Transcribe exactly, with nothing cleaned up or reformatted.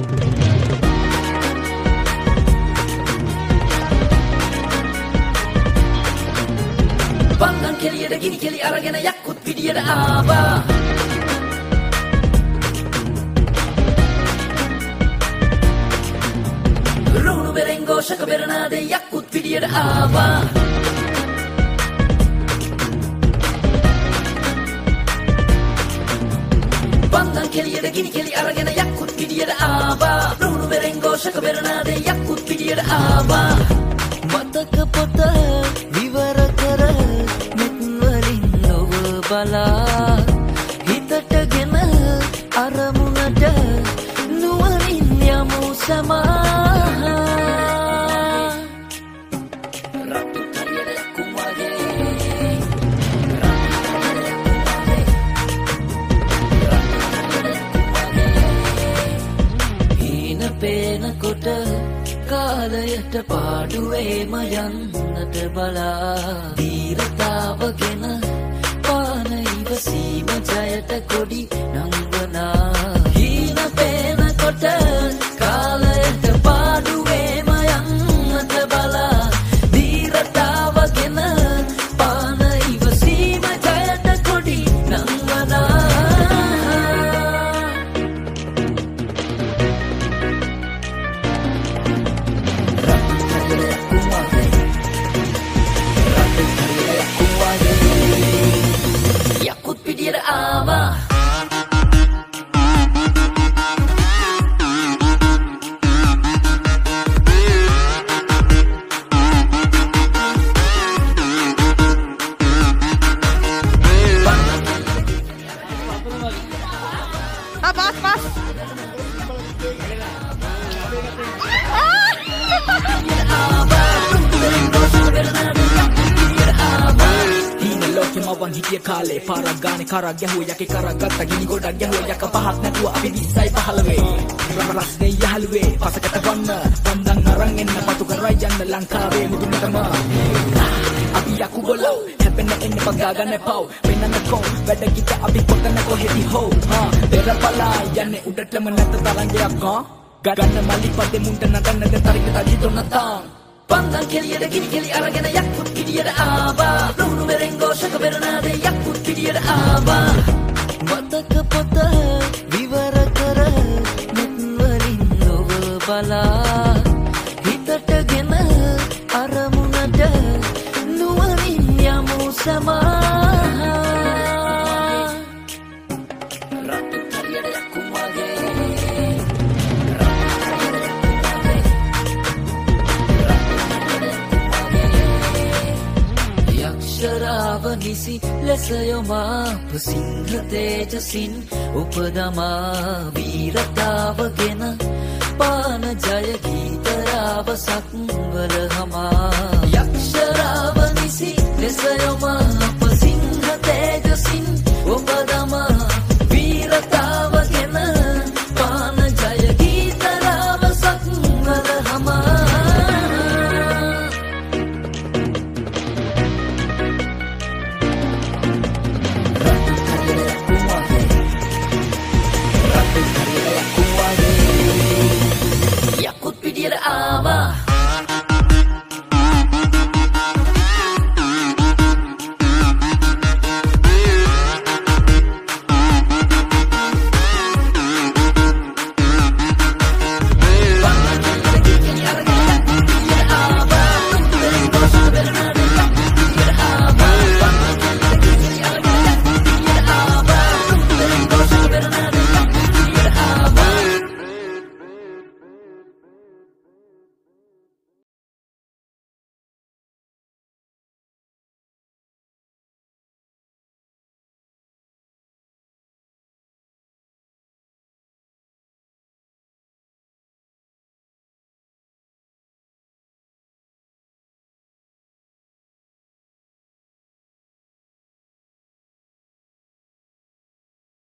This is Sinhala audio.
Pandan keliyada gini keli aragena yakkut pidiyada aabaa. Ruunu berengo shaka beranade yakkut pidiyada aabaa. Pandan keliyada gini keli aragena yakkut pidiyada aabaa. Ruunu berengo shaka beranade yakkut pidiyada aabaa. මතක පොත විවර කර මෙත් වලින් ඔබ බලා හිතටගෙන අරමුණට නුවණින් යමු සමා Ratu tariyada yakkum wage හීන පේනකොට කාලයට පාඩුවේම යන්නට බලා දීර්ඝතාවගෙන පාන ඉවසීම ජයට කොඩි නංවනා හීන පේනකොට කාලයට පාඩුවේම යන්නට බලා දීර්ඝතාවගෙන පාන ඉවසීම ජයට කොඩි නංවනා yakkut pidiyada aabaa. Ah, pas, pas. මවන් හිටිය කාලේ පාරක් ගානේ කරක් ගැහුව යකේ කරක් ගත්ත ගිනි ගොඩක් ගැහුව යක පහක් නැතුව අපි විස්සයි පහළවේ රමරස්නේ යහළුවේ පසකට වන්න වන්දන් අරන් එන්න පතු කරයි යන්න ලංකාවේ මුදුනටම අපි යකු බොලෝ හැපෙන්න එන්න පගා ගන්න පව් වෙනන්න කො වැඩ කිත අපි පොතන කොහෙදි හෝ හා පෙරපලා යන්නේ උඩටම නැත තරංගයක් හා ගන්න මලි පදේ මුන්ට නටන්නද තරික තදි තොන්නතාන් Pandan keliyada gini keli aragena yakkut pidiyada aabaa. Ruunu berengo shaka beranade yakkut pidiyada aabaa. මතක පොත විවර කර මෙත් වලින් ඔබ බලා හිතටගෙන අරමුණට නුවණින් යමු සමා Ratu tariyada yakkum wage යක්ෂරාව නිසි ලෙස යොමාප සිංහ තේජසින් උපදමා වීරතාවගෙන පාන ජය ගීතරාව සක්වල හමා යක්ෂරාව නිසි ලෙස යොමා